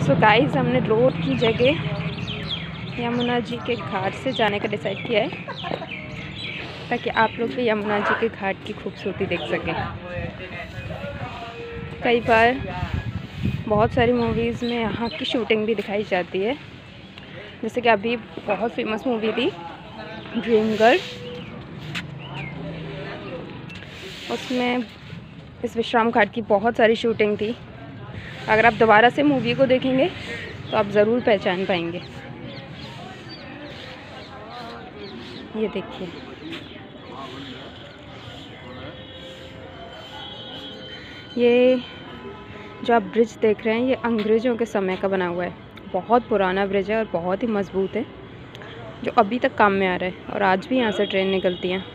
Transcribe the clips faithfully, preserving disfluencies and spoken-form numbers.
So guys, हमने road की जगह यमुना जी के घाट से जाने का डिसाइड किया है ताकि आप लोग भी यमुना जी के घाट की खूबसूरती देख सकें। कई बार बहुत सारी मूवीज़ में यहाँ की शूटिंग भी दिखाई जाती है, जैसे कि अभी बहुत फेमस मूवी थी ड्रीम गर्ल, उसमें इस विश्राम घाट की बहुत सारी शूटिंग थी। अगर आप दोबारा से मूवी को देखेंगे तो आप ज़रूर पहचान पाएंगे। ये देखिए, ये जो आप ब्रिज देख रहे हैं ये अंग्रेज़ों के समय का बना हुआ है। बहुत पुराना ब्रिज है और बहुत ही मज़बूत है, जो अभी तक काम में आ रहा है और आज भी यहाँ से ट्रेन निकलती हैं।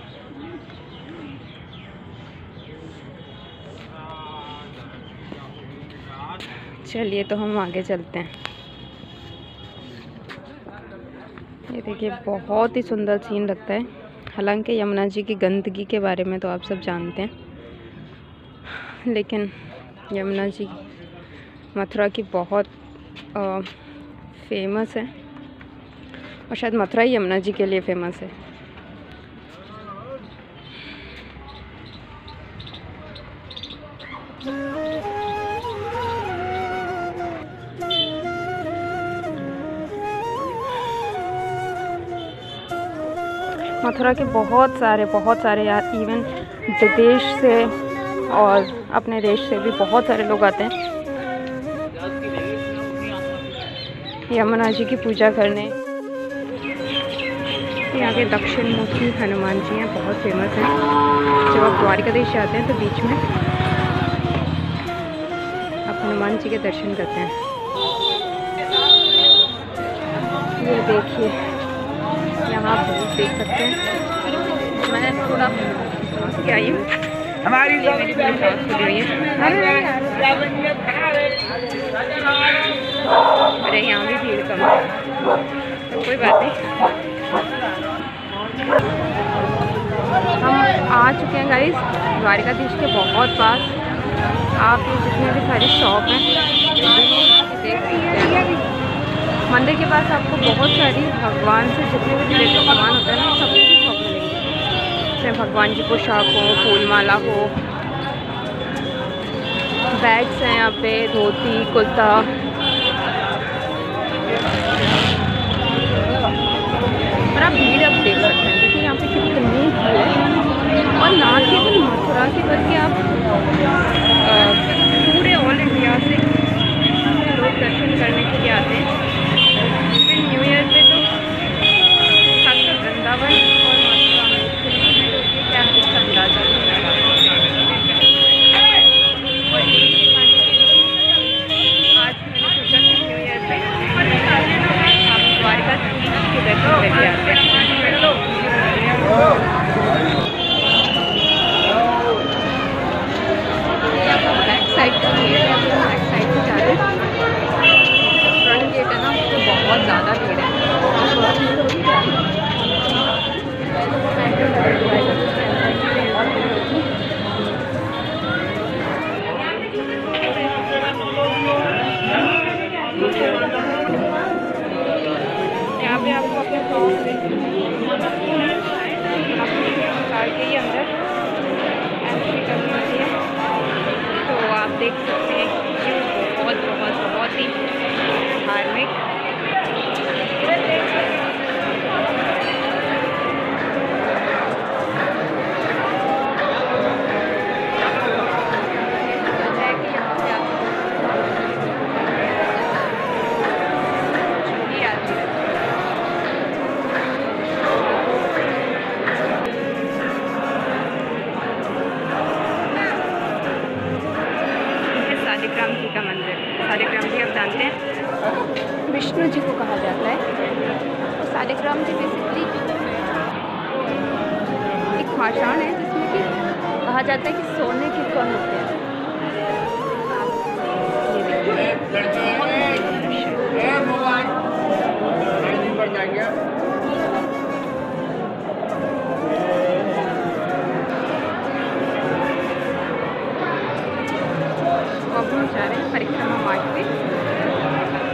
चलिए तो हम आगे चलते हैं। ये देखिए, बहुत ही सुंदर सीन लगता है। हालांकि यमुना जी की गंदगी के बारे में तो आप सब जानते हैं, लेकिन यमुना जी मथुरा की बहुत आ, फेमस है और शायद मथुरा ही यमुना जी के लिए फेमस है। मथुरा के बहुत सारे बहुत सारे यार इवन विदेश से और अपने देश से भी बहुत सारे लोग आते हैं यमुना जी की पूजा करने। यहाँ के दक्षिण मुखी हनुमान जी हैं, बहुत फेमस हैं। जब आप द्वारिकाधीश जाते हैं तो बीच में आप हनुमान जी के दर्शन करते हैं। ये देखिए, यहाँ आप देख सकते हैं। मैं थोड़ा क्या ही हमारी मेरी पूरी सांस खुली हुई है। अरे यहाँ भी भीड़ कम है, तो कोई बात नहीं। हम आ चुके हैं गाइस द्वारिकाधीश के बहुत पास। आप ये जितने भी सारी शॉप हैं देख सकते हैं। मंदिर के पास आपको बहुत सारी भगवान से जितने भी रिलेटेड सामान होता है ना, सब कुछ शॉप मिलेंगे। चाहे भगवान की पोशाक हो, फूल माला हो, बैग्स हैं यहाँ पे, धोती कुर्ता। और आप भीड़ अब देख सकते हैं। देखिए यहाँ पे कितनी भीड़ है, और ना केवल मथुरा की बल्कि आप पूरे ऑल इंडिया से लोग दर्शन करने के लिए आते हैं। न्यू ईयर पे तो खासकर वृंदावन और मथुरा में क्या इसका अंदाजा होता है। आज मैंने सोचा कि न्यू ईयर पे हम द्वारिका के दर्शन करके आते हैं। बैक साइड का गेट है, बैक साइड से जा रहे हैं। फ्रंट गेट है ना, तो बहुत ज़्यादा भीड़ है। यहाँ पे आपको अपने फ्रॉक के ही अंदर एंट्री करनी होती है। तो आप देख सकते हैं कि बहुत बहुत बहुत ही धार्मिक शालिग्राम जी का मंदिर। शालिग्राम जी आप जानते हैं विष्णु जी को कहा जाता है। तो शालिग्राम जी बेसिकली एक पाषाण है जिसमें कि कहा जाता है कि सोने के कण होते हैं। अब हम जा रहे हैं परिक्रमा मार्ग पे।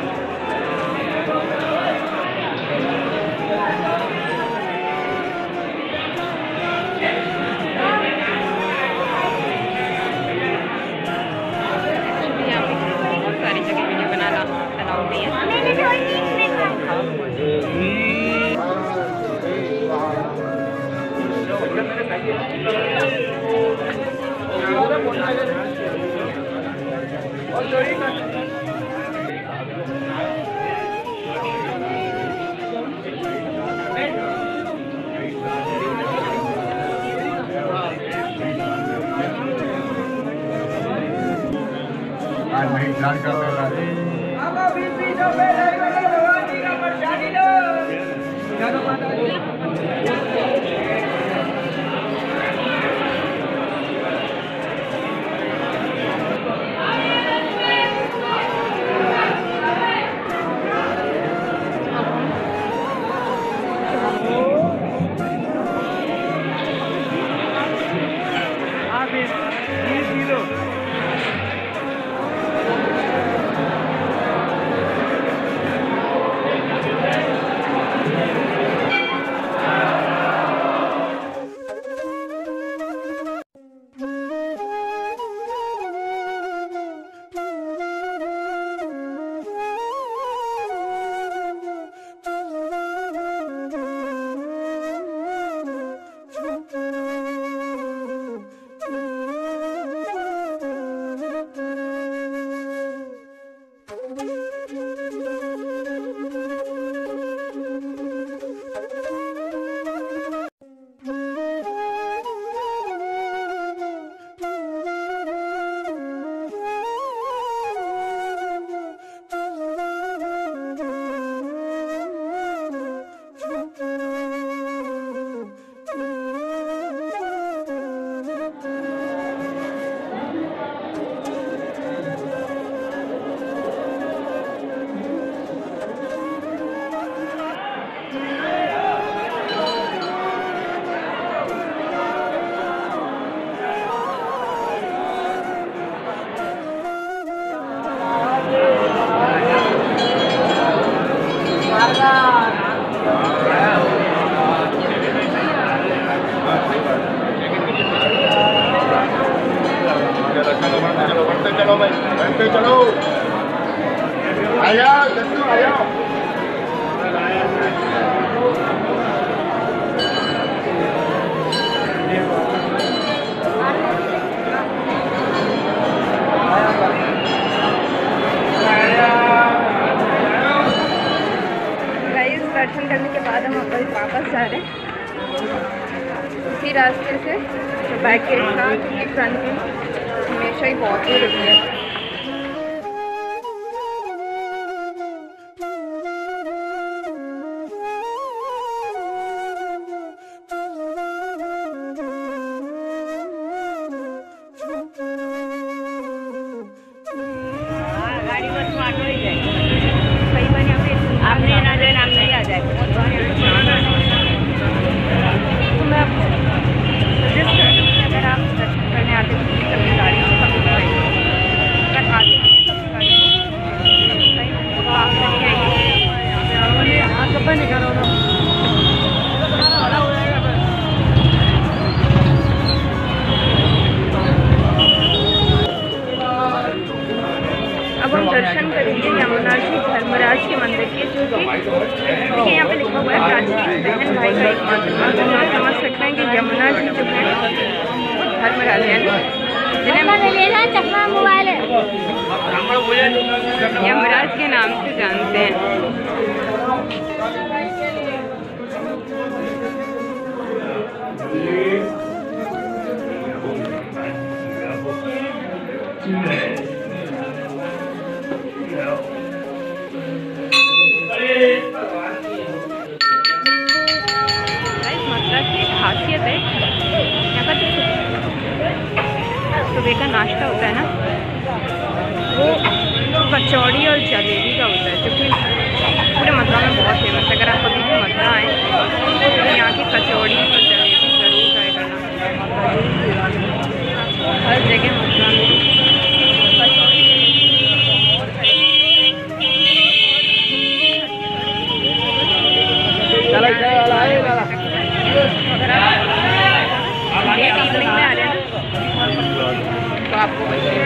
चलो भाई, बैठते चलो, आया दस्यु आया। दर्शन करने के बाद हम वापस जा रहे हैं उसी रास्ते से जो बैक गेट था, क्योंकि फ्रंट में हमेशा ही बहुत ही रुकी है। गाड़ी बस ऑटो ही जाएगी, कई बार यहाँ पे आपने ना जाए नाम नहीं आ जाए। तो मैं आपको सजेस्ट करती हूँ कि अगर आप दर्शन करने आते हैं तो अपनी गाड़ी से कभी जाइए, अगर आते हैं तो अपनी गाड़ी को आप लेके आइए। आप कब निकालो ना अब हम दर्शन करेंगे यमुना जी धर्मराज के मंदिर के, जो कि देखिए यहाँ पे लिखा हुआ है प्राचीन बहन भाई का एकमात्र मंदिर। आप समझ सकते हैं कि यमुना जी जो है वो धर्मराज है, जिन्हें मोबाइल यमराज के नाम से जानते हैं। खासियत है यहाँ का जो सुबह का नाश्ता होता है ना, वो कचौड़ी और जलेबी का होता है, जो कि पूरे मथुरा में बहुत फेमस है। अगर आप कभी भी मथुरा आए तो यहाँ की कचौड़ी और जलेबी ज़रूर ट्राई करना। हर जगह मथुरा में में आ रहे हैं तो आपको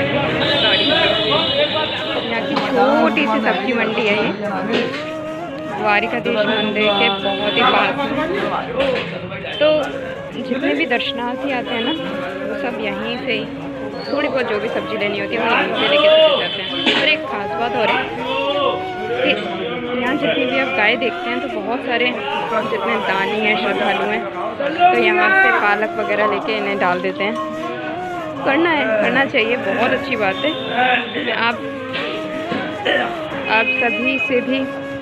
यहाँ की छोटी सी सब्जी मंडी है ये, द्वारिकाधीश मंदिर के बहुत ही पास। तो जितने भी दर्शनार्थी आते हैं ना, वो सब यहीं से ही थोड़ी बहुत जो भी सब्जी लेनी होती है वो यहीं से लेके चले जाते हैं। और एक खास बात हो रही है कि यहाँ जितनी भी आप गाय देखते हैं तो बहुत सारे जितने दानी हैं, श्रद्धालु हैं, तो यहाँ से पालक वगैरह लेके इन्हें डाल देते हैं। करना है, करना चाहिए, बहुत अच्छी बात है। आप आप सभी से भी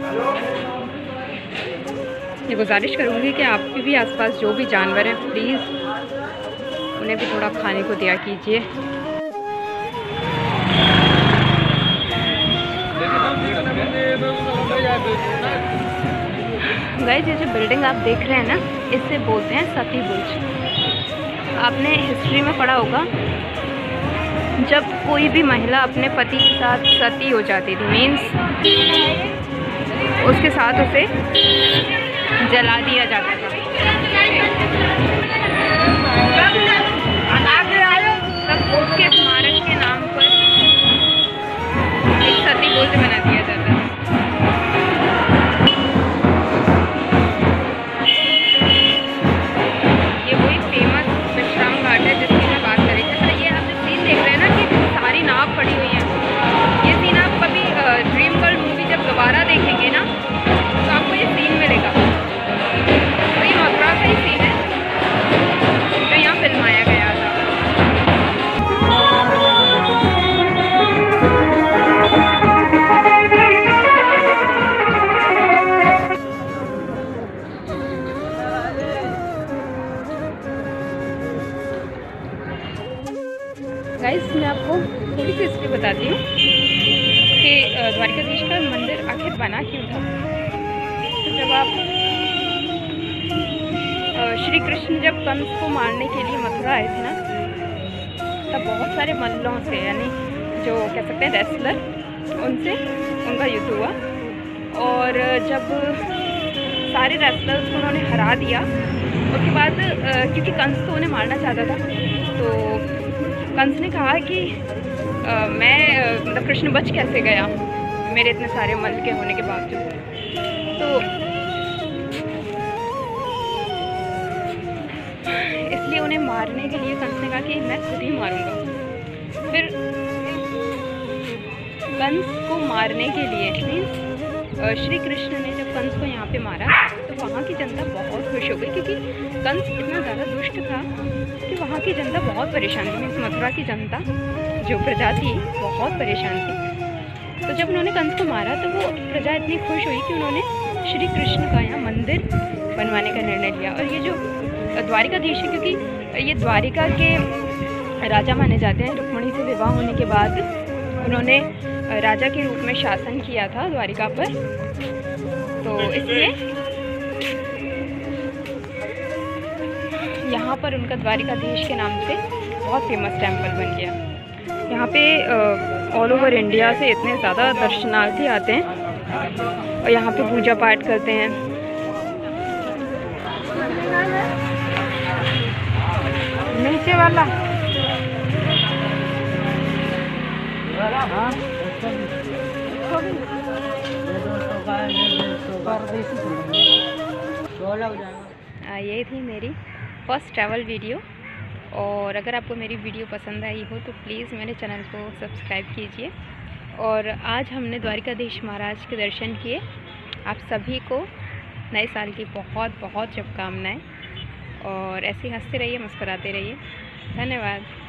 ये गुजारिश करूँगी कि आपके भी आसपास जो भी जानवर हैं प्लीज़ उन्हें भी थोड़ा खाने को दिया कीजिए। गाइस, ये जो बिल्डिंग आप देख रहे हैं ना, इसे बोलते हैं सती बुर्ज। आपने हिस्ट्री में पढ़ा होगा, जब कोई भी महिला अपने पति के साथ सती हो जाती थी, मीन्स उसके साथ उसे जला दिया जाता था, तब उसके स्मारक के नाम पर एक सती बुर्ज बना दिया जाता था। ये वही फेमस विश्राम घाट है जिसकी मैं बात करी। जैसा ये आप जो सीन देख रहे हैं ना कि सारी नाव पड़ी हुई हैं, ये सीन आप कभी ड्रीम गर्ल मूवी जब दोबारा देखेंगे ना तो आपको ये सीन मिलेगा। तो ये मथुरा का ही सीन है जो यहाँ फिल्माया गया था। गाइस, मैं आपको थोड़ी सी हिस्ट्री बताती हूँ कि द्वारिकाधीश का मंदिर आखिर बना क्यों था। तो जब आप श्री कृष्ण जब कंस को मारने के लिए मथुरा आए थे ना, तब बहुत सारे मल्लों से, यानी जो कह सकते हैं रेसलर, उनसे उनका युद्ध हुआ। और जब सारे रेसलर्स को उन्होंने हरा दिया, उसके बाद क्योंकि कंस तो उन्हें मारना चाहता था, तो कंस ने कहा कि आ, मैं मतलब कृष्ण बच कैसे गया मेरे इतने सारे मल के होने के बावजूद। तो इसलिए उन्हें मारने के लिए कंस ने कहा कि मैं खुद ही मारूंगा। फिर कंस को मारने के लिए मीन्स श्री कृष्ण ने जब कंस को यहाँ पे मारा तो वहाँ की जनता बहुत खुश हो गई, क्योंकि कंस इतना ज़्यादा दुष्ट था कि वहाँ की जनता बहुत परेशान थी। मीन्स मथुरा की जनता जो प्रजा थी बहुत परेशान थी। तो जब उन्होंने कंस को मारा तो वो प्रजा इतनी खुश हुई कि उन्होंने श्री कृष्ण का यहाँ मंदिर बनवाने का निर्णय लिया। और ये जो द्वारिकाधीश है, क्योंकि ये द्वारिका के राजा माने जाते हैं, रुक्मिणी से विवाह होने के बाद उन्होंने राजा के रूप में शासन किया था द्वारिका पर, तो इसलिए यहाँ पर उनका द्वारिकाधीश के नाम से बहुत फेमस टेम्पल बन गया। यहाँ पे ऑल ओवर इंडिया से इतने ज़्यादा दर्शनार्थी आते हैं और यहाँ पे पूजा पाठ करते हैं। नीचे वाला ये थी मेरी फर्स्ट ट्रैवल वीडियो, और अगर आपको मेरी वीडियो पसंद आई हो तो प्लीज़ मेरे चैनल को सब्सक्राइब कीजिए। और आज हमने द्वारिकाधीश महाराज के दर्शन किए। आप सभी को नए साल की बहुत बहुत शुभकामनाएं, और ऐसे हंसते रहिए, मुस्कुराते रहिए। धन्यवाद।